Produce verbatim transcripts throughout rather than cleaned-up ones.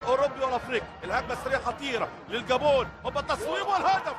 الاوروبي والافريقي. الهجمه السريعه خطيره للجابون، هوبا التصويب والهدف.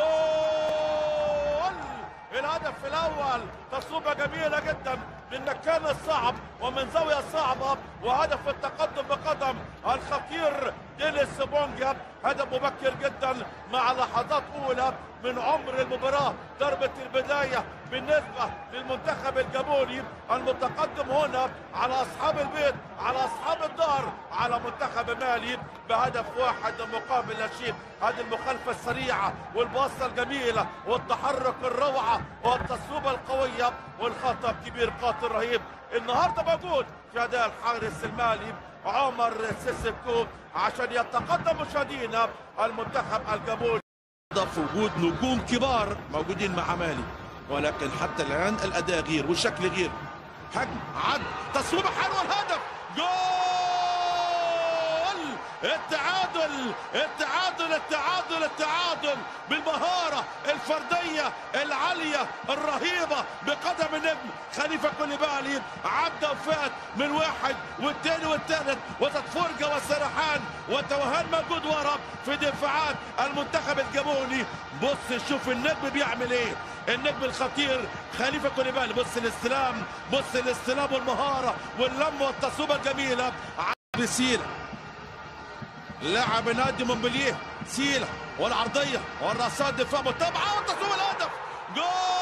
جول! الهدف الاول تصويبه جميله جدا من مكان الصعب ومن زاويه صعبه، وهدف التقدم بقدم الخطير دينيس بونجا. هدف مبكر جدا مع لحظات اولى من عمر المباراه، ضربه البدايه بالنسبه للمنتخب الجابوني المتقدم هنا على اصحاب البيت، على اصحاب الدار، على منتخب مالي بهدف واحد مقابل لا شيء. هذه المخالفه السريعه والباصه الجميله والتحرك الروعه والتصويبه القويه والخطا الكبير قاتل رهيب النهارده موجود في اداء الحارس المالي عمر سيسيكو عشان يتقدم مشاهدينا المنتخب الجابوني. في وجود نجوم كبار موجودين مع مالي، ولكن حتى الان الاداء غير والشكل غير. هجم عد تصويبه حلوه، الهدف جول! التعادل التعادل التعادل التعادل بالمهاره الفرديه العاليه الرهيبه بقدم النجم خليفه كوليبالي. عدى وفات من واحد والثاني والثالث، وتتفرجه وسرحان وتوهان موجود ورا في دفاعات المنتخب الجابوني. بص شوف النجم بيعمل ايه، النجم الخطير خليفه كوليبالي. بص الاستلام، بص الاستلام والمهاره واللم والتصويبه الجميله. عبد سيلا لاعب نادي مونبلييه، سيلا والعرضيه والرصاد دفاع متابعه وتصويب الهدف. جول!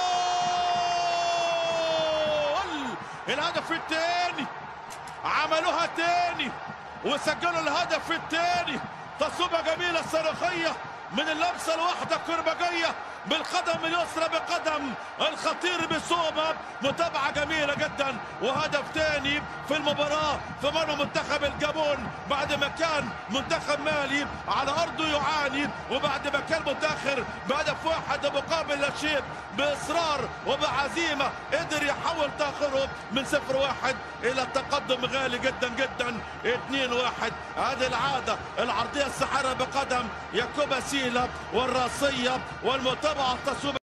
الهدف الثاني، عملوها تاني وسجلوا الهدف الثاني. تصويبه جميله صاروخيه من اللمسه الواحده كرباجيه بالقدم اليسرى بقدم الخطير بصوبه. متابعه جميله جدا وهدف ثاني في المباراه في مرمى منتخب الجابون بعد ما كان منتخب مالي على ارضه يعاني، وبعد ما كان متاخر بهدف واحد مقابل لا شيء باصرار وبعزيمه قدر يحول تاخره من صفر واحد الى التقدم غالي جدا جدا اثنين واحد. هذه العاده العرضيه السحره بقدم ياكوبا سيلا والراسيه والمتابعه التصويب